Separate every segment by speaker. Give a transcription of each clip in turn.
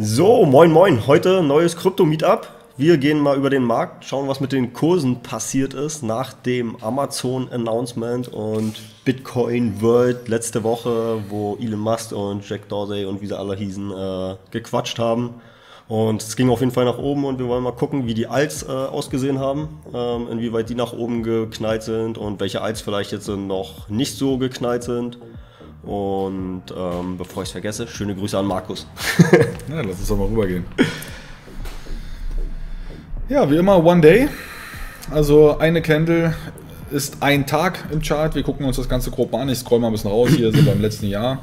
Speaker 1: So, moin moin, heute neues Krypto-Meetup. Wir gehen mal über den Markt, schauen, was mit den Kursen passiert ist nach dem Amazon-Announcement und Bitcoin World letzte Woche, wo Elon Musk und Jack Dorsey und wie sie alle hießen, gequatscht haben. Und es ging auf jeden Fall nach oben und wir wollen mal gucken, wie die Alts ausgesehen haben, inwieweit die nach oben geknallt sind und welche Alts vielleicht jetzt noch nicht so geknallt sind. Und bevor ich es vergesse, schöne Grüße an Markus.
Speaker 2: Ja, lass uns doch mal rübergehen. Ja, wie immer One Day. Also eine Candle ist ein Tag im Chart. Wir gucken uns das Ganze grob mal an. Ich scroll mal ein bisschen raus. Hier sind wir im letzten Jahr.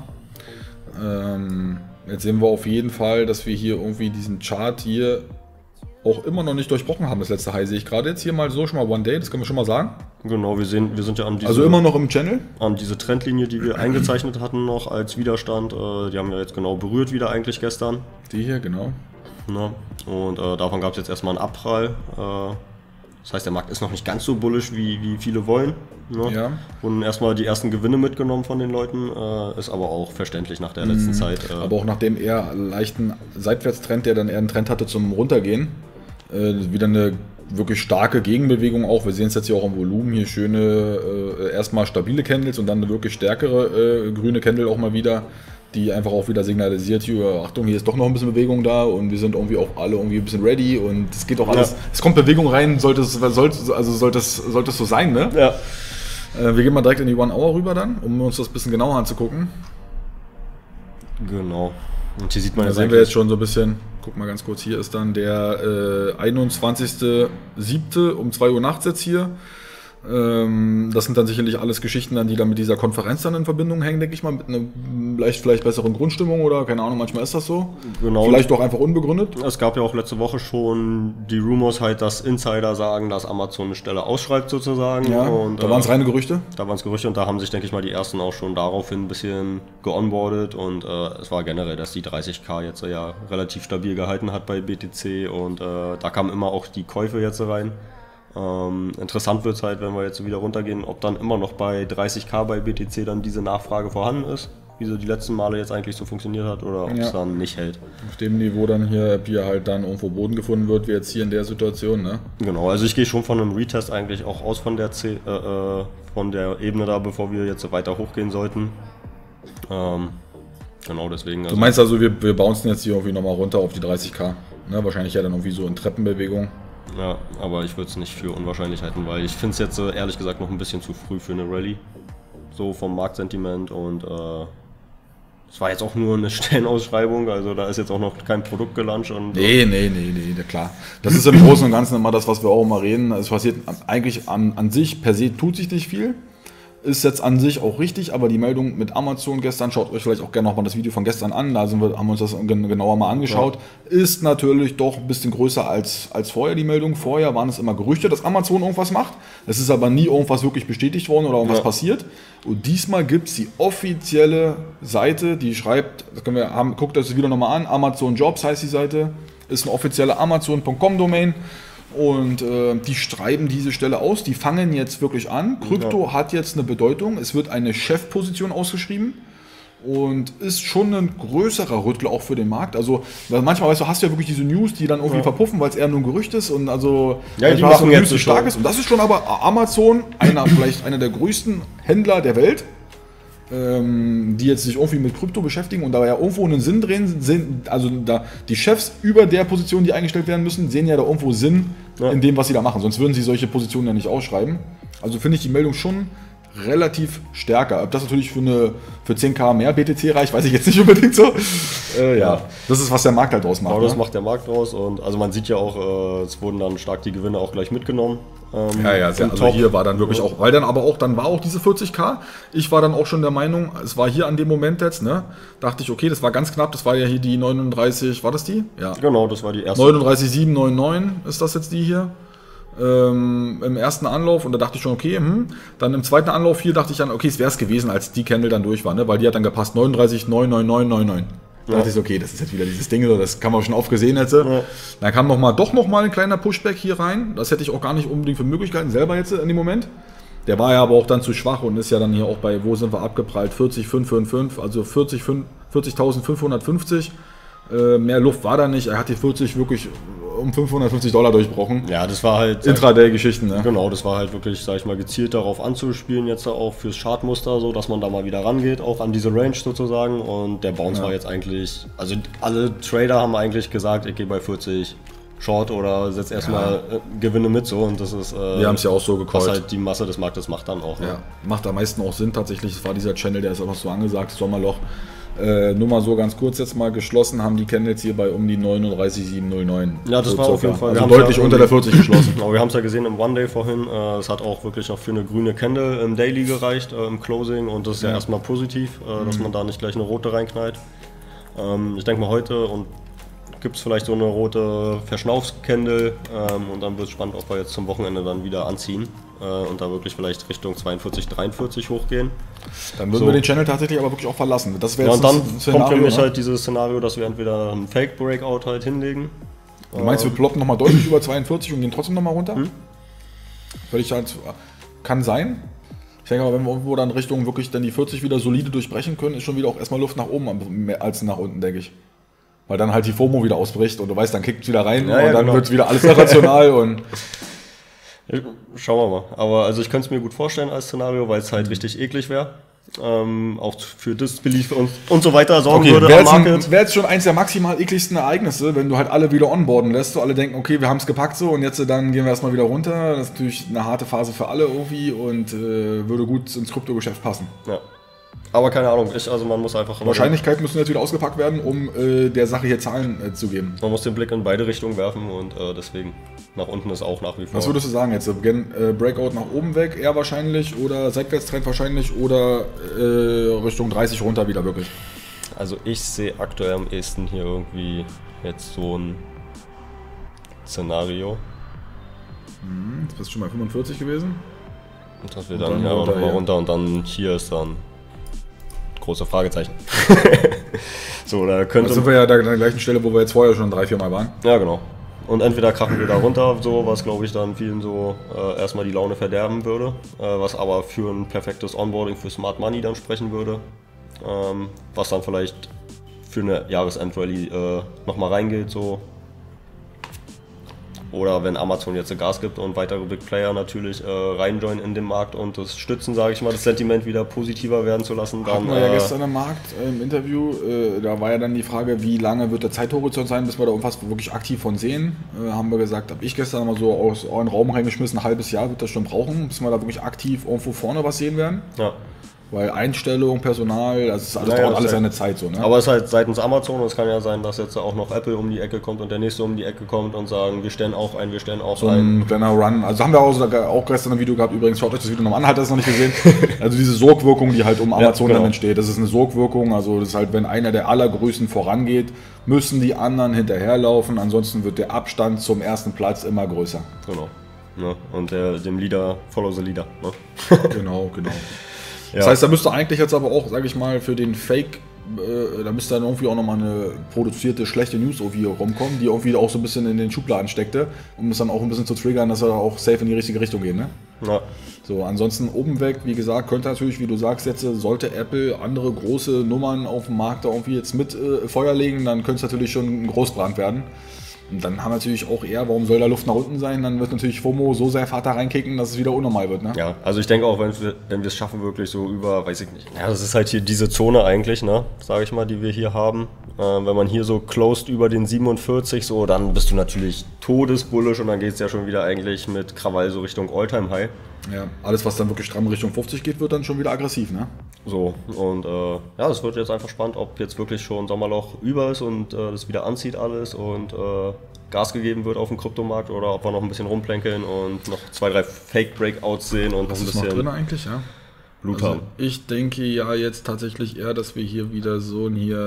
Speaker 2: Jetzt sehen wir auf jeden Fall, dass wir hier irgendwie diesen Chart hier auch immer noch nicht durchbrochen haben. Das letzte High sehe ich gerade jetzt hier mal so schon mal One Day. Das können wir schon mal sagen.
Speaker 1: Genau, wir sind ja an diese,
Speaker 2: also immer noch im Channel.
Speaker 1: An diese Trendlinie, die wir eingezeichnet hatten noch als Widerstand. Die haben wir jetzt genau berührt wieder eigentlich gestern.
Speaker 2: Die hier, genau.
Speaker 1: Ja, und davon gab es jetzt erstmal einen Abprall. Das heißt, der Markt ist noch nicht ganz so bullish, wie viele wollen. Ne?
Speaker 2: Ja.
Speaker 1: Und erstmal die ersten Gewinne mitgenommen von den Leuten. Ist aber auch verständlich nach der letzten Zeit.
Speaker 2: Aber auch nach dem eher leichten Seitwärtstrend, der dann eher einen Trend hatte zum Runtergehen. Wieder eine wirklich starke Gegenbewegung auch. Wir sehen es jetzt hier auch im Volumen. Hier schöne, erstmal stabile Candles und dann eine wirklich stärkere grüne Candle auch mal wieder, die einfach auch wieder signalisiert, hier, Achtung, hier ist doch noch ein bisschen Bewegung da und wir sind irgendwie auch alle irgendwie ein bisschen ready und es geht auch alles, es kommt Bewegung rein, sollte es so sein, ne?
Speaker 1: Ja.
Speaker 2: Wir gehen mal direkt in die One Hour rüber dann, um uns das ein bisschen genauer anzugucken.
Speaker 1: Genau. Und hier sieht man
Speaker 2: da sehen wir jetzt schon so ein bisschen, guck mal ganz kurz, hier ist dann der 21.07. um 2 Uhr nachts jetzt hier. Das sind dann sicherlich alles Geschichten, dann, die dann mit dieser Konferenz dann in Verbindung hängen, denke ich mal, mit einer vielleicht besseren Grundstimmung oder keine Ahnung, manchmal ist das so. Genau. Vielleicht auch einfach unbegründet.
Speaker 1: Es gab ja auch letzte Woche schon die Rumors halt, dass Insider sagen, dass Amazon eine Stelle ausschreibt sozusagen.
Speaker 2: Ja,
Speaker 1: und,
Speaker 2: da waren es reine Gerüchte?
Speaker 1: Da waren es Gerüchte und da haben sich, denke ich mal, die ersten auch schon daraufhin ein bisschen geonboardet und es war generell, dass die 30.000 jetzt ja relativ stabil gehalten hat bei BTC und da kamen immer auch die Käufe jetzt rein. Interessant wird es halt, wenn wir jetzt wieder runtergehen, ob dann immer noch bei 30.000 bei BTC dann diese Nachfrage vorhanden ist, wie so die letzten Male jetzt eigentlich so funktioniert hat oder ob es dann nicht hält.
Speaker 2: Auf dem Niveau dann hier halt dann irgendwo Boden gefunden wird, wie jetzt hier in der Situation, ne?
Speaker 1: Genau, also ich gehe schon von einem Retest eigentlich auch aus von der Ebene da, bevor wir jetzt weiter hochgehen sollten. Genau, deswegen.
Speaker 2: Du meinst also, wir bouncen jetzt hier irgendwie nochmal runter auf die 30.000, ne? Wahrscheinlich ja dann irgendwie so in Treppenbewegung.
Speaker 1: Ja, aber ich würde es nicht für unwahrscheinlich halten, weil ich finde es jetzt ehrlich gesagt noch ein bisschen zu früh für eine Rallye. So vom Marktsentiment und es war jetzt auch nur eine Stellenausschreibung, also da ist jetzt auch noch kein Produkt gelauncht. Und
Speaker 2: nee, klar. Das ist im Großen und Ganzen immer das, was wir auch immer reden. Es passiert eigentlich an sich, per se tut sich nicht viel. Ist jetzt an sich auch richtig, aber die Meldung mit Amazon gestern, schaut euch vielleicht auch gerne nochmal das Video von gestern an, da haben wir uns das genauer mal angeschaut, ist natürlich doch ein bisschen größer als vorher die Meldung. Vorher waren es immer Gerüchte, dass Amazon irgendwas macht. Es ist aber nie irgendwas wirklich bestätigt worden oder irgendwas passiert. Und diesmal gibt es die offizielle Seite, die schreibt, guckt euch das Video nochmal an, Amazon Jobs heißt die Seite, ist eine offizielle Amazon.com-Domain. Und die schreiben diese Stelle aus, die fangen jetzt wirklich an. Krypto hat jetzt eine Bedeutung, es wird eine Chefposition ausgeschrieben und ist schon ein größerer Rüttler auch für den Markt. Also weil manchmal hast du ja wirklich diese News, die dann irgendwie verpuffen, weil es eher nur ein Gerücht ist und also
Speaker 1: die machen jetzt
Speaker 2: News, stark ist. Und das ist schon aber Amazon, vielleicht einer der größten Händler der Welt, die jetzt sich irgendwie mit Krypto beschäftigen und da ja irgendwo einen Sinn drehen, also da die Chefs über der Position, die eingestellt werden müssen, sehen ja da irgendwo Sinn in dem, was sie da machen. Sonst würden sie solche Positionen ja nicht ausschreiben. Also finde ich die Meldung schon relativ stärker. Ob das natürlich für 10.000 mehr BTC reicht, weiß ich jetzt nicht unbedingt so. Das ist, was der Markt halt draus macht.
Speaker 1: Genau, das macht der Markt draus und also man sieht ja auch, es wurden dann stark die Gewinne auch gleich mitgenommen.
Speaker 2: Also hier war dann wirklich auch, weil dann aber auch, dann war auch diese 40.000. Ich war dann auch schon der Meinung, es war hier an dem Moment jetzt, ne, dachte ich, okay, das war ganz knapp, das war ja hier die 39, war das die? Ja.
Speaker 1: Genau, das war die erste.
Speaker 2: 39,799 ist das jetzt die hier. Im ersten Anlauf und da dachte ich schon, okay, dann im zweiten Anlauf hier dachte ich dann, okay, es wäre es gewesen, als die Candle dann durch war, ne, weil die hat dann gepasst, 39,99999. Da dachte ich so, okay, das ist jetzt wieder dieses Ding, das kann man schon oft gesehen hätte. Ja. Dann kam doch noch mal ein kleiner Pushback hier rein. Das hätte ich auch gar nicht unbedingt für Möglichkeiten selber jetzt in dem Moment. Der war ja aber auch dann zu schwach und ist ja dann hier auch bei, wo sind wir abgeprallt, 40,555, also 40.550. Mehr Luft war da nicht. Er hat die 40 wirklich um $550 durchbrochen.
Speaker 1: Ja, das war halt
Speaker 2: Intraday-Geschichten, ne?
Speaker 1: Genau, das war halt wirklich, sag ich mal, gezielt darauf anzuspielen, jetzt auch fürs Chartmuster, so dass man da mal wieder rangeht, auch an diese Range sozusagen. Und der Bounce war jetzt eigentlich, also alle Trader haben eigentlich gesagt, ich gehe bei 40 Short oder setze erstmal Gewinne mit so, und das ist
Speaker 2: wir haben es ja auch so gecallt.
Speaker 1: Was halt die Masse des Marktes macht dann auch. Ne?
Speaker 2: Ja, macht am meisten auch Sinn tatsächlich. Das war dieser Channel, der ist einfach so angesagt, Sommerloch. Nur mal so ganz kurz jetzt mal geschlossen, haben die Candles hier bei um die 39,709.
Speaker 1: Ja, das
Speaker 2: so
Speaker 1: war auf jeden Fall.
Speaker 2: Also deutlich unter der 40 geschlossen.
Speaker 1: Genau, wir haben es ja gesehen im One-Day vorhin. Es hat auch wirklich noch für eine grüne Candle im Daily gereicht, im Closing. Und das ist ja erstmal positiv, dass man da nicht gleich eine rote reinknallt. Ich denke mal heute gibt es vielleicht so eine rote Verschnaufs-Candle. Und dann wird es spannend, ob wir jetzt zum Wochenende dann wieder anziehen. Und da wirklich vielleicht Richtung 42, 43 hochgehen.
Speaker 2: Dann würden wir den Channel tatsächlich aber wirklich auch verlassen. Das wäre
Speaker 1: und dann kommt für mich halt dieses Szenario, dass wir entweder einen Fake-Breakout halt hinlegen.
Speaker 2: Du meinst, wir ploppen nochmal deutlich über 42 und gehen trotzdem nochmal runter? Völlig halt, kann sein. Ich denke aber, wenn wir irgendwo dann Richtung wirklich dann die 40 wieder solide durchbrechen können, ist schon wieder auch erstmal Luft nach oben mehr als nach unten, denke ich. Weil dann halt die FOMO wieder ausbricht und du weißt, dann kickt es wieder rein und dann wird es wieder alles irrational und...
Speaker 1: Schauen wir mal. Aber also ich könnte es mir gut vorstellen als Szenario, weil es halt richtig eklig wäre. Auch für Disbelief und so weiter sorgen würde am Market.
Speaker 2: Wäre jetzt schon eins der maximal ekligsten Ereignisse, wenn du halt alle wieder onboarden lässt, so alle denken, okay, wir haben es gepackt so und jetzt dann gehen wir erstmal wieder runter. Das ist natürlich eine harte Phase für alle irgendwie und würde gut ins Kryptogeschäft passen.
Speaker 1: Ja. Aber keine Ahnung, man muss einfach...
Speaker 2: Wahrscheinlichkeiten müssen jetzt wieder ausgepackt werden, um der Sache hier Zahlen zu geben.
Speaker 1: Man muss den Blick in beide Richtungen werfen und deswegen nach unten ist auch nach wie vor...
Speaker 2: Was würdest du sagen jetzt? Breakout nach oben weg eher wahrscheinlich oder Seitwärtstrend wahrscheinlich oder Richtung 30 runter wieder wirklich?
Speaker 1: Also ich sehe aktuell am ehesten hier irgendwie jetzt so ein Szenario.
Speaker 2: Das ist schon mal 45 gewesen.
Speaker 1: Und dass wir dann nochmal runter und dann hier ist dann große Fragezeichen. So, da könnte...
Speaker 2: sind wir ja da an der gleichen Stelle, wo wir jetzt vorher schon 3-4 Mal waren.
Speaker 1: Ja, genau. Und entweder krachen wir da runter, so, was glaube ich dann vielen so erstmal die Laune verderben würde, was aber für ein perfektes Onboarding für Smart Money dann sprechen würde, was dann vielleicht für eine Jahresendrally nochmal reingeht, so. Oder wenn Amazon jetzt Gas gibt und weitere Big Player natürlich reinjoinen in den Markt und das stützen, sage ich mal, das Sentiment wieder positiver werden zu lassen.
Speaker 2: Dann, hatten wir ja gestern im Markt im Interview, da war ja dann die Frage, wie lange wird der Zeithorizont sein, bis wir da irgendwas wirklich aktiv von sehen. Haben wir gesagt, habe ich gestern mal so aus euren Raum reingeschmissen, ein halbes Jahr wird das schon brauchen, bis wir da wirklich aktiv irgendwo vorne was sehen werden. Ja. Weil Einstellung, Personal, das dauert alles seine Zeit so. Ne?
Speaker 1: Aber es ist halt seitens Amazon und es kann ja sein, dass jetzt auch noch Apple um die Ecke kommt und der nächste um die Ecke kommt und sagen, wir stellen auch ein. So
Speaker 2: ein kleiner Run. Also haben wir auch gestern ein Video gehabt, übrigens, schaut euch das Video nochmal an, hat das noch nicht gesehen. Also diese Sogwirkung, die halt um Amazon dann entsteht, das ist eine Sogwirkung, also das ist halt, wenn einer der Allergrößten vorangeht, müssen die anderen hinterherlaufen, ansonsten wird der Abstand zum ersten Platz immer größer.
Speaker 1: Genau. Ja, und dem Leader, follow the leader. Ne?
Speaker 2: Genau. Das heißt, da müsste eigentlich jetzt aber auch, sage ich mal, für den Fake, da müsste dann irgendwie auch nochmal eine produzierte schlechte News irgendwie rumkommen, die irgendwie auch so ein bisschen in den Schubladen steckte, um es dann auch ein bisschen zu triggern, dass wir auch safe in die richtige Richtung gehen. Ne? Ja. So, ansonsten oben weg, wie gesagt, könnte natürlich, wie du sagst, jetzt sollte Apple andere große Nummern auf dem Markt da irgendwie jetzt mit Feuer legen, dann könnte es natürlich schon ein Großbrand werden. Und dann haben wir natürlich auch eher, warum soll da Luft nach unten sein? Dann wird natürlich FOMO so sehr Vater reinkicken, dass es wieder unnormal wird. Ne?
Speaker 1: Ja, also ich denke auch, wenn wir es schaffen, wirklich so über, weiß ich nicht, ja, das ist halt hier diese Zone eigentlich, ne, sage ich mal, die wir hier haben. Wenn man hier so closed über den 47, so, dann bist du natürlich todesbullisch und dann geht es ja schon wieder eigentlich mit Krawall so Richtung All-Time-High.
Speaker 2: Ja, alles, was dann wirklich stramm Richtung 50 geht, wird dann schon wieder aggressiv, ne?
Speaker 1: So, und ja, es wird jetzt einfach spannend, ob jetzt wirklich schon Sommerloch über ist und das wieder anzieht alles und Gas gegeben wird auf dem Kryptomarkt oder ob wir noch ein bisschen rumplänkeln und noch 2, 3 Fake-Breakouts sehen und
Speaker 2: was
Speaker 1: noch ein bisschen
Speaker 2: noch drin eigentlich, ja?
Speaker 1: Blut
Speaker 2: also
Speaker 1: haben.
Speaker 2: Ich denke ja jetzt tatsächlich eher, dass wir hier wieder so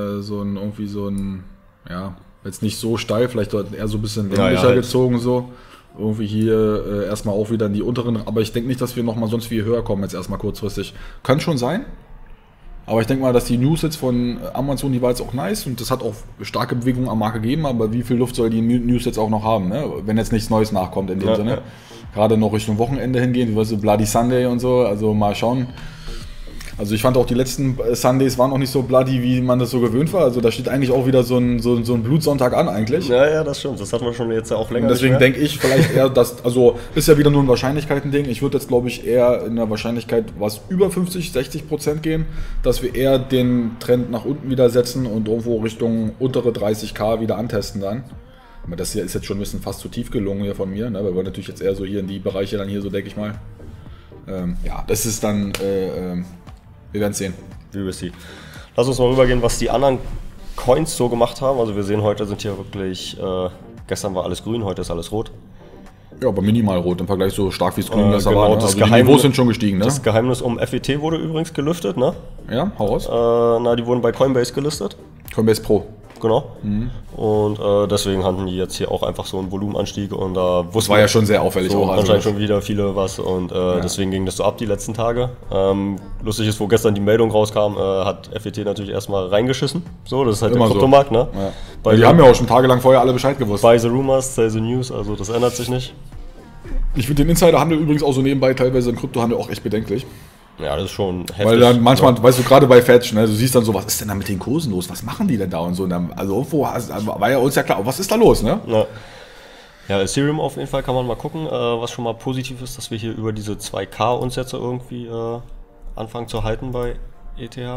Speaker 2: ein, ja, jetzt nicht so steil, vielleicht eher so ein bisschen länglicher gezogen so. Irgendwie hier erstmal auch wieder in die unteren, aber ich denke nicht, dass wir nochmal sonst viel höher kommen jetzt erstmal kurzfristig. Kann schon sein, aber ich denke mal, dass die News jetzt von Amazon, die war jetzt auch nice und das hat auch starke Bewegungen am Markt gegeben, aber wie viel Luft soll die News jetzt auch noch haben, ne? Wenn jetzt nichts Neues nachkommt in dem Sinne. Ja. Gerade noch Richtung Wochenende hingehen, wie weißt du, Bloody Sunday und so, also mal schauen. Also ich fand auch die letzten Sundays waren auch nicht so bloody, wie man das so gewöhnt war. Also da steht eigentlich auch wieder so ein Blutsonntag an eigentlich.
Speaker 1: Ja, das stimmt. Das hat man schon jetzt ja auch länger.
Speaker 2: Und deswegen denke ich vielleicht eher, dass, also ist ja wieder nur ein Wahrscheinlichkeiten-Ding. Ich würde jetzt, glaube ich, eher in der Wahrscheinlichkeit was über 50-60% gehen, dass wir eher den Trend nach unten wieder setzen und irgendwo Richtung untere 30.000 wieder antesten dann. Aber das hier ist jetzt schon ein bisschen fast zu tief gelungen hier von mir, ne? Wir wollen natürlich jetzt eher so hier in die Bereiche dann hier so, denke ich mal. Ja, das ist dann, wir werden es sehen.
Speaker 1: Wir werden es sehen. Lass uns mal rübergehen, was die anderen Coins so gemacht haben. Also wir sehen, heute sind hier wirklich, gestern war alles grün, heute ist alles rot.
Speaker 2: Ja, aber minimal rot im Vergleich so stark wie es grün
Speaker 1: genau,
Speaker 2: war. Ne? Also die Niveaus sind schon gestiegen, ne?
Speaker 1: Das Geheimnis um FET wurde übrigens gelüftet, ne?
Speaker 2: Ja, hau raus.
Speaker 1: Die wurden bei Coinbase gelistet.
Speaker 2: Coinbase Pro.
Speaker 1: Genau. Und deswegen hatten die jetzt hier auch einfach so einen Volumenanstieg und da
Speaker 2: das war ja schon sehr auffällig
Speaker 1: so
Speaker 2: auch. Also
Speaker 1: anscheinend schon wieder viele was und deswegen ging das so ab die letzten Tage. Lustig ist, wo gestern die Meldung rauskam, hat FET natürlich erstmal reingeschissen. So, das ist halt
Speaker 2: immer
Speaker 1: der Kryptomarkt,
Speaker 2: so.
Speaker 1: Ne?
Speaker 2: Ja. Weil die haben ja auch schon tagelang vorher alle Bescheid gewusst.
Speaker 1: Buy the rumors, sell the news, also das ändert sich nicht.
Speaker 2: Ich finde den Insiderhandel übrigens auch so nebenbei teilweise im Kryptohandel auch echt bedenklich.
Speaker 1: Ja, das ist schon heftig.
Speaker 2: Weil dann manchmal, weißt du, gerade bei Fetch, ne, du siehst dann so, was ist denn da mit den Kursen los? Was machen die denn da und so? Und dann, also irgendwo war ja uns ja klar, was ist da los, ne?
Speaker 1: Ja, Ethereum auf jeden Fall kann man mal gucken, was schon mal positiv ist, dass wir hier über diese 2K uns jetzt irgendwie anfangen zu halten bei ETH. Kann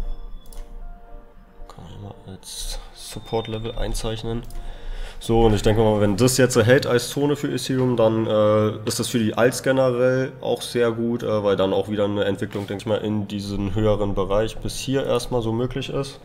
Speaker 1: ich mal als Support-Level einzeichnen. So, und ich denke mal, wenn das jetzt hält als Zone für Ethereum, dann ist das für die Alts generell auch sehr gut, weil dann auch wieder eine Entwicklung, denke ich mal, in diesen höheren Bereich bis hier erstmal so möglich ist.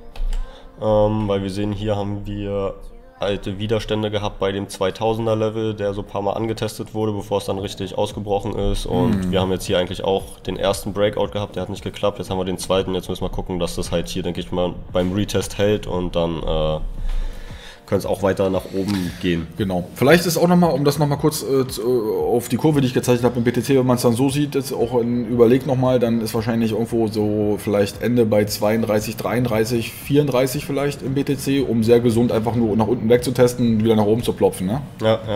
Speaker 1: Weil wir sehen, hier haben wir alte Widerstände gehabt bei dem 2000er Level, der so ein paar Mal angetestet wurde, bevor es dann richtig ausgebrochen ist. Und wir haben jetzt hier eigentlich auch den ersten Breakout gehabt, der hat nicht geklappt. Jetzt haben wir den zweiten, jetzt müssen wir gucken, dass das halt hier, denke ich mal, beim Retest hält und dann können es auch weiter nach oben gehen.
Speaker 2: Genau. Vielleicht ist auch nochmal, um das nochmal kurz auf die Kurve, die ich gezeichnet habe im BTC, wenn man es dann so sieht, jetzt auch überlegt nochmal, dann ist wahrscheinlich irgendwo so vielleicht Ende bei 32, 33, 34 vielleicht im BTC, um sehr gesund einfach nur nach unten wegzutesten und wieder nach oben zu plopfen, ne?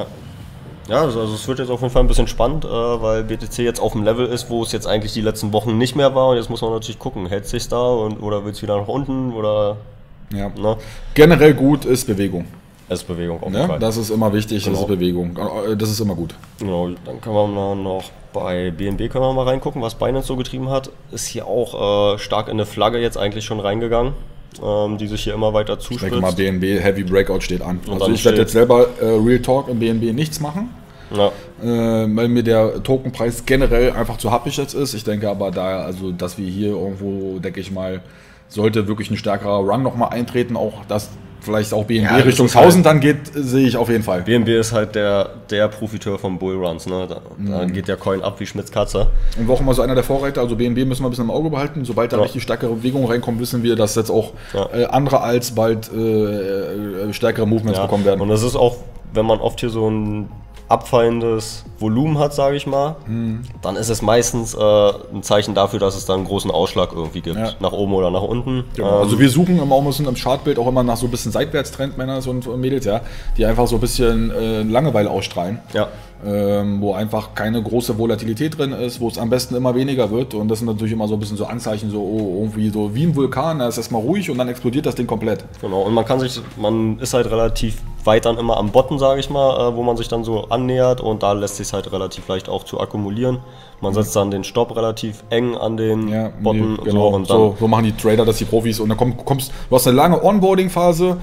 Speaker 1: Ja, also es wird jetzt auf jeden Fall ein bisschen spannend, weil BTC jetzt auf dem Level ist, wo es jetzt eigentlich die letzten Wochen nicht mehr war und jetzt muss man natürlich gucken, hält es sich da oder will es wieder nach unten oder...
Speaker 2: Ja. Ne? Generell gut ist Bewegung.
Speaker 1: Es ist Bewegung auf jeden
Speaker 2: Ja,
Speaker 1: Fall.
Speaker 2: das ist immer wichtig,
Speaker 1: genau.
Speaker 2: Das ist Bewegung. Das ist immer gut.
Speaker 1: Genau, dann können wir noch bei BNB können wir mal reingucken, was Binance so getrieben hat. Ist hier auch stark in eine Flagge jetzt eigentlich schon reingegangen, die sich hier immer weiter zuspitzt.
Speaker 2: Ich denke mal, BNB Heavy Breakout steht an. Und also ich werde jetzt selber Real Talk im BNB nichts machen.
Speaker 1: Ja.
Speaker 2: Weil mir der Tokenpreis generell einfach zu happig jetzt ist. Ich denke aber da, also dass wir hier irgendwo, denke ich mal, sollte wirklich ein stärkerer Run nochmal eintreten, auch dass vielleicht auch BNB Richtung 1000 dann geht, sehe ich auf jeden Fall.
Speaker 1: BNB ist halt der Profiteur vom Bullruns, ne? Da geht der Coin ab wie Schmitz Katze.
Speaker 2: Und war auch immer so einer der Vorreiter, also BNB müssen wir ein bisschen im Auge behalten. Sobald da richtig stärkere Bewegung reinkommt, wissen wir, dass jetzt auch andere als bald stärkere Movements bekommen werden.
Speaker 1: Und das ist auch, wenn man oft hier so ein abfallendes Volumen hat, sage ich mal, dann ist es meistens ein Zeichen dafür, dass es dann einen großen Ausschlag irgendwie gibt, nach oben oder nach unten.
Speaker 2: Genau. Also wir suchen immer auch im Chartbild auch immer nach so ein bisschen Seitwärtstrend, Männer und Mädels, ja, die einfach so ein bisschen Langeweile ausstrahlen.
Speaker 1: Ja.
Speaker 2: Wo einfach keine große Volatilität drin ist, wo es am besten immer weniger wird und das sind natürlich immer so ein bisschen so Anzeichen, so irgendwie so wie ein Vulkan, da ist erstmal ruhig und dann explodiert das Ding komplett.
Speaker 1: Genau, und man ist halt relativ weit dann immer am Bottom, sage ich mal, wo man sich dann so annähert und da lässt sich halt relativ leicht auch zu akkumulieren. Man setzt dann den Stopp relativ eng an den Bottom.
Speaker 2: Genau. Und dann so machen die Trader, das die Profis und dann du hast eine lange Onboarding-Phase,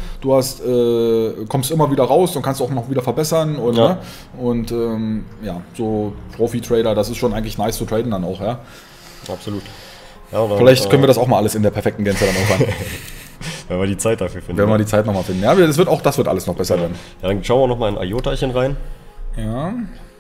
Speaker 2: kommst immer wieder raus und kannst auch noch wieder verbessern und so Profi-Trader, das ist schon eigentlich nice zu traden dann auch, ja.
Speaker 1: Absolut. Ja, dann,
Speaker 2: vielleicht können wir das auch mal alles in der perfekten Gänze dann irgendwann.
Speaker 1: Wenn wir die Zeit dafür finden.
Speaker 2: Wenn wir die Zeit nochmal finden. Ja, das wird alles noch besser werden.
Speaker 1: Ja, dann schauen wir nochmal in IOTAchen rein.
Speaker 2: Ja.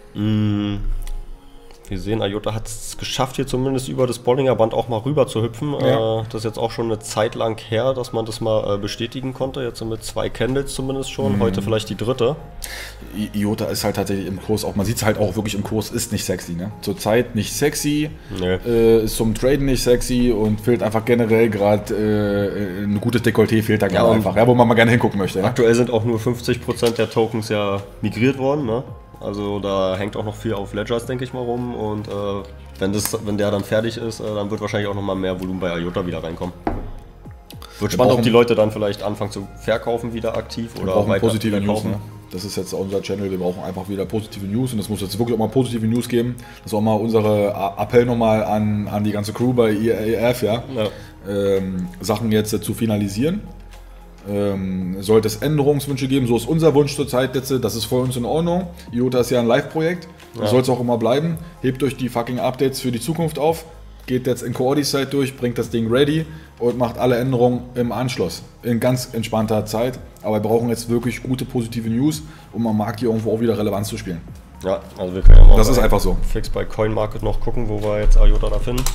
Speaker 1: Wir sehen, IOTA hat es geschafft, hier zumindest über das Bollinger Band auch mal rüber zu hüpfen. Ja. Das ist jetzt auch schon eine Zeit lang her, dass man das mal bestätigen konnte. Jetzt mit 2 Candles zumindest schon, heute vielleicht die dritte.
Speaker 2: IOTA ist halt tatsächlich im Kurs auch, man sieht es halt auch wirklich im Kurs, ist nicht sexy. Ne? Zurzeit nicht sexy, ist zum Traden nicht sexy und fehlt einfach generell gerade ein gutes Dekolleté fehlt da gerade einfach, wo man mal gerne hingucken möchte.
Speaker 1: Aktuell sind auch nur 50% der Tokens ja migriert worden, ne? Also da hängt auch noch viel auf Ledgers, denke ich mal, rum und wenn der dann fertig ist, dann wird wahrscheinlich auch nochmal mehr Volumen bei IOTA wieder reinkommen. Wird spannend, ob die Leute dann vielleicht anfangen zu verkaufen wieder aktiv oder
Speaker 2: wir brauchen
Speaker 1: weiter
Speaker 2: positive News. Ne? Das ist jetzt unser Channel, wir brauchen einfach wieder positive News und es muss jetzt wirklich auch mal positive News geben. Das ist auch mal unsere Appell nochmal an die ganze Crew bei EAF, ja? Sachen jetzt zu finalisieren. Sollte es Änderungswünsche geben, so ist unser Wunsch zurzeit jetzt, das ist für uns in Ordnung. IOTA ist ja ein Live-Projekt, das soll es auch immer bleiben. Hebt euch die fucking Updates für die Zukunft auf, geht jetzt in Coordicate durch, bringt das Ding ready und macht alle Änderungen im Anschluss. In ganz entspannter Zeit, aber wir brauchen jetzt wirklich gute, positive News, um am Markt hier irgendwo auch wieder Relevanz zu spielen.
Speaker 1: Ja, also wir können ja mal
Speaker 2: das ist einfach so.
Speaker 1: Fix bei CoinMarket noch gucken, wo wir jetzt IOTA da finden.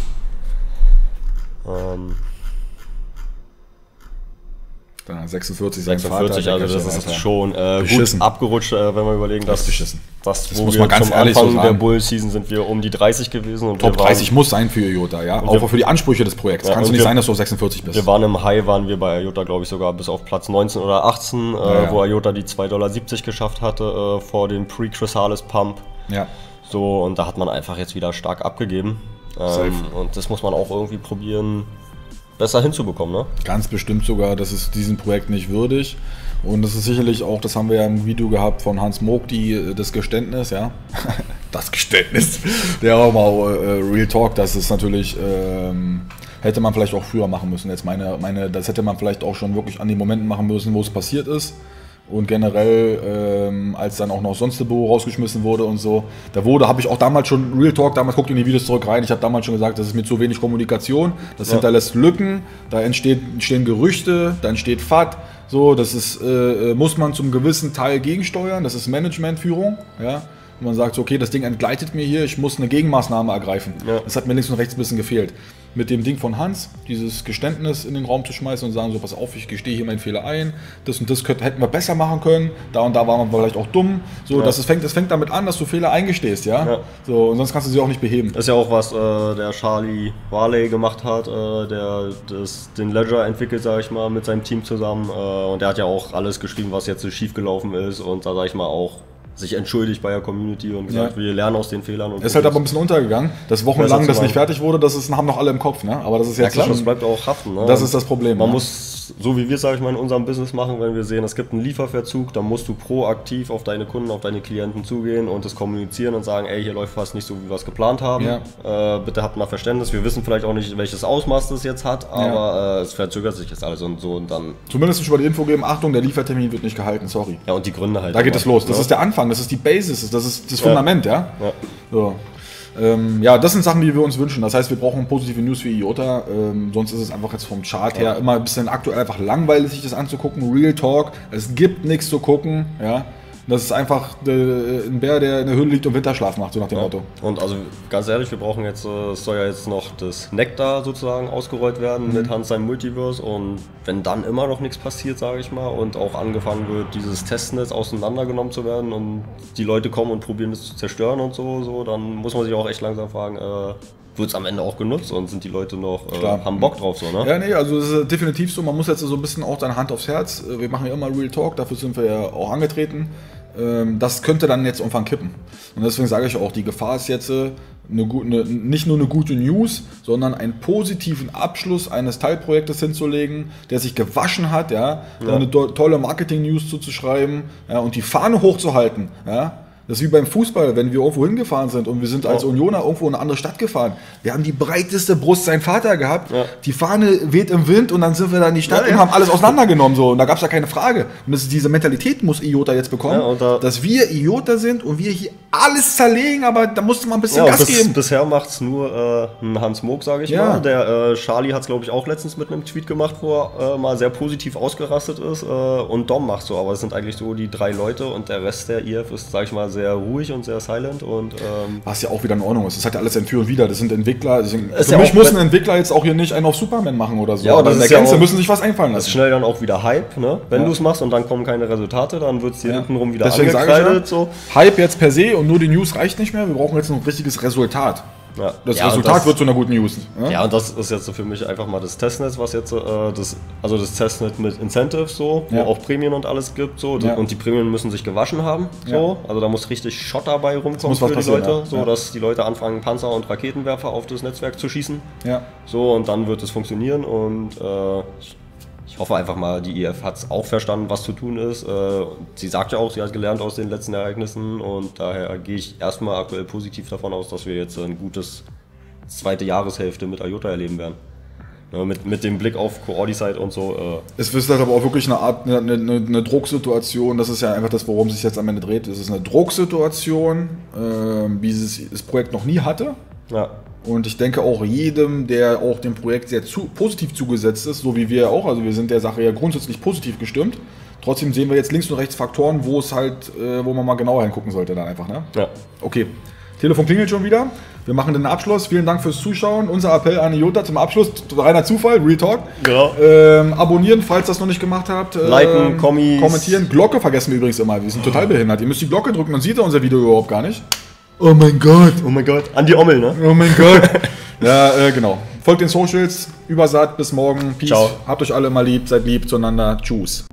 Speaker 2: Dann 46,
Speaker 1: 46, also das ist schon gut abgerutscht, wenn wir überlegen, dass
Speaker 2: das muss man ganz ehrlich so sagen.
Speaker 1: Der Bull-Season sind wir um die 30 gewesen. Und
Speaker 2: Top 30 muss sein für IOTA, ja, auch für die Ansprüche des Projekts. Kannst du nicht sein, dass du auf 46 bist.
Speaker 1: Wir waren im High, waren wir bei IOTA, glaube ich, sogar bis auf Platz 19 oder 18, wo IOTA die $2,70 geschafft hatte vor dem Pre-Chrysalis-Pump.
Speaker 2: Ja.
Speaker 1: So, und da hat man einfach jetzt wieder stark abgegeben. Und das muss man auch irgendwie probieren, besser hinzubekommen, ne?
Speaker 2: Ganz bestimmt sogar, das ist diesem Projekt nicht würdig. Und das ist sicherlich auch, das haben wir ja im Video gehabt von Hans Moog, das Geständnis, ja. Das Geständnis. Der auch mal Real Talk, das ist natürlich, hätte man vielleicht auch früher machen müssen. Jetzt das hätte man vielleicht auch schon wirklich an den Momenten machen müssen, wo es passiert ist. Und generell, als dann auch noch sonst ein Büro rausgeschmissen wurde und so, habe ich auch damals schon, Real Talk, damals guckt in die Videos zurück rein, ich habe damals schon gesagt, das ist mir zu wenig Kommunikation, das hinterlässt Lücken, da entstehen Gerüchte, da entsteht FAT, so, das ist, muss man zum gewissen Teil gegensteuern, das ist Managementführung, ja. Und man sagt so, okay, das Ding entgleitet mir hier, ich muss eine Gegenmaßnahme ergreifen. Ja. Das hat mir links und rechts ein bisschen gefehlt. Mit dem Ding von Hans, dieses Geständnis in den Raum zu schmeißen und sagen so, pass auf, ich gestehe hier meinen Fehler ein, das und das hätten wir besser machen können, da und da waren wir vielleicht auch dumm. So, das fängt damit an, dass du Fehler eingestehst, ja? So, und sonst kannst du sie auch nicht beheben.
Speaker 1: Das ist ja auch was der Charlie Warley gemacht hat, der den Ledger entwickelt, sag ich mal, mit seinem Team zusammen. Und der hat ja auch alles geschrieben, was jetzt so schief gelaufen ist und da sag ich mal auch sich entschuldigt bei der Community und gesagt, wir lernen aus den Fehlern. Und
Speaker 2: ist halt aber ein bisschen untergegangen, dass wochenlang das nicht fertig wurde, haben noch alle im Kopf, ne? Aber das ist jetzt
Speaker 1: klar, das bleibt auch haften. Ne?
Speaker 2: Das ist das Problem.
Speaker 1: Man muss, so wie wir, sage ich mal, in unserem Business machen, wenn wir sehen, es gibt einen Lieferverzug, dann musst du proaktiv auf deine Kunden, auf deine Klienten zugehen und das kommunizieren und sagen, ey, hier läuft was nicht so, wie wir es geplant haben. Ja. Bitte habt mal Verständnis. Wir wissen vielleicht auch nicht, welches Ausmaß das jetzt hat, aber es verzögert sich jetzt alles und so und dann.
Speaker 2: Zumindest schon mal die Info geben, Achtung, der Liefertermin wird nicht gehalten, sorry.
Speaker 1: Ja, und die Gründe halt.
Speaker 2: Da geht es los. Das ist der Anfang, das ist die Basis, das ist das Fundament, ja. So. Das sind Sachen, die wir uns wünschen. Das heißt, wir brauchen positive News für IOTA. Sonst ist es einfach jetzt vom Chart her immer ein bisschen aktuell einfach langweilig, sich das anzugucken. Real Talk, es gibt nichts zu gucken. Ja. Das ist einfach ein Bär, der in der Höhle liegt und Winterschlaf macht, so nach dem Motto.
Speaker 1: Und also ganz ehrlich, wir brauchen jetzt, es soll ja jetzt noch das Nektar sozusagen ausgerollt werden mit Hans seinem Multiverse und wenn dann immer noch nichts passiert, sage ich mal, und auch angefangen wird, dieses Testnetz auseinandergenommen zu werden und die Leute kommen und probieren es zu zerstören und so, dann muss man sich auch echt langsam fragen, wird es am Ende auch genutzt und sind die Leute noch, haben Bock drauf, so, ne?
Speaker 2: Ja, nee, also es ist definitiv so, man muss jetzt so ein bisschen auch deine Hand aufs Herz, wir machen ja immer Real Talk, dafür sind wir ja auch angetreten. Das könnte dann jetzt irgendwann kippen. Und deswegen sage ich auch, die Gefahr ist jetzt nicht nur eine gute News, sondern einen positiven Abschluss eines Teilprojektes hinzulegen, der sich gewaschen hat, eine tolle Marketing-News zuzuschreiben und die Fahne hochzuhalten. Ja. Das ist wie beim Fußball, wenn wir irgendwo hingefahren sind und wir sind als Unioner irgendwo in eine andere Stadt gefahren. Wir haben die breiteste Brust sein Vater gehabt, die Fahne weht im Wind und dann sind wir da in die Stadt und haben alles auseinandergenommen. So. Und da gab es ja keine Frage. Und diese Mentalität muss IOTA jetzt bekommen, dass wir IOTA sind und wir hier alles zerlegen, aber da musste man ein bisschen Gas geben.
Speaker 1: Bisher macht es nur ein Hans Moog, sage ich mal. Der Charlie hat es, glaube ich, auch letztens mit einem Tweet gemacht, wo er mal sehr positiv ausgerastet ist. Und Dom macht so, aber es sind eigentlich so die 3 Leute und der Rest der IF ist, sage ich mal, sehr ruhig und sehr silent. Und,
Speaker 2: was ja auch wieder in Ordnung ist. Das hat ja alles ein Für und Wider. Das sind Entwickler. Für mich muss ein Entwickler jetzt auch hier nicht einen auf Superman machen oder so.
Speaker 1: Ja, aber in der Gänze
Speaker 2: müssen sich was einfallen lassen.
Speaker 1: Das ist schnell dann auch wieder Hype, ne? Wenn du es machst und dann kommen keine Resultate, dann wird es hier hintenrum wieder
Speaker 2: angekreidet. So. Hype jetzt per se und nur die News reicht nicht mehr. Wir brauchen jetzt noch ein richtiges Resultat.
Speaker 1: Ja.
Speaker 2: Das Resultat wird zu einer guten News. Ne?
Speaker 1: Ja, und das ist jetzt so für mich einfach mal das Testnet, was jetzt, das Testnet mit Incentives so, wo auch Prämien und alles gibt, so, und die Prämien müssen sich gewaschen haben, so, also da muss richtig Shot dabei rumkommen für die Leute, so, dass die Leute anfangen, Panzer und Raketenwerfer auf das Netzwerk zu schießen, so, und dann wird es funktionieren und ich hoffe einfach mal, die IF hat es auch verstanden, was zu tun ist. Sie sagt ja auch, sie hat gelernt aus den letzten Ereignissen und daher gehe ich erstmal aktuell positiv davon aus, dass wir jetzt ein gutes zweite Jahreshälfte mit IOTA erleben werden. Ja, mit dem Blick auf Coordicide und so.
Speaker 2: Es ist halt aber auch wirklich eine Art, eine Drucksituation. Das ist ja einfach das, worum es sich jetzt am Ende dreht. Es ist eine Drucksituation, wie es das Projekt noch nie hatte.
Speaker 1: Ja.
Speaker 2: Und ich denke auch jedem, der auch dem Projekt sehr positiv zugesetzt ist, so wie wir auch, also wir sind der Sache ja grundsätzlich positiv gestimmt. Trotzdem sehen wir jetzt links und rechts Faktoren, wo es halt, wo man mal genauer hingucken sollte dann einfach, ne?
Speaker 1: Ja.
Speaker 2: Okay. Telefon klingelt schon wieder. Wir machen den Abschluss. Vielen Dank fürs Zuschauen. Unser Appell an IOTA zum Abschluss. Reiner Zufall, Real Talk.
Speaker 1: Genau.
Speaker 2: Abonnieren, falls ihr das noch nicht gemacht habt.
Speaker 1: Liken, Kommis.
Speaker 2: Kommentieren. Glocke vergessen wir übrigens immer. Wir sind total behindert. Ihr müsst die Glocke drücken, dann seht ihr unser Video überhaupt gar nicht. Oh mein Gott.
Speaker 1: Oh mein Gott. An die Ommel, ne?
Speaker 2: Oh mein Gott. Ja, genau. Folgt den Socials. Übersaat. Bis morgen. Peace.
Speaker 1: Ciao.
Speaker 2: Habt euch alle mal lieb. Seid lieb zueinander. Tschüss.